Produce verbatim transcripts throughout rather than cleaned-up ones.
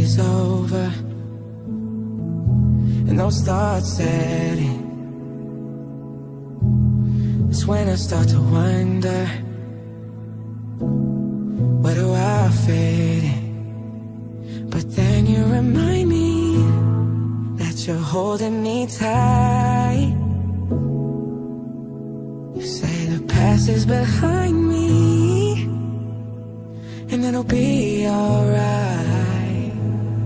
is over and those thoughts setting, it's when I start to wonder, where do I fit in? But then you remind me that you're holding me tight. You say the past is behind me and it'll be alright.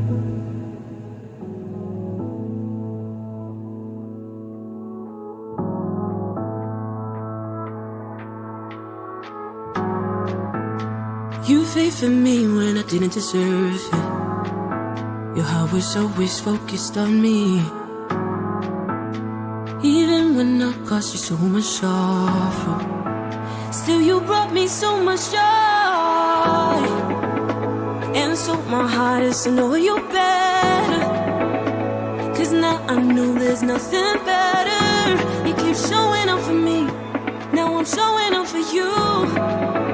You favored me when I didn't deserve it. Your heart was always focused on me, even when I caused you so much sorrow. Still you brought me so much joy, and so my heart is to know you better. Cause now I know there's nothing better. You keep showing up for me, now I'm showing up for you.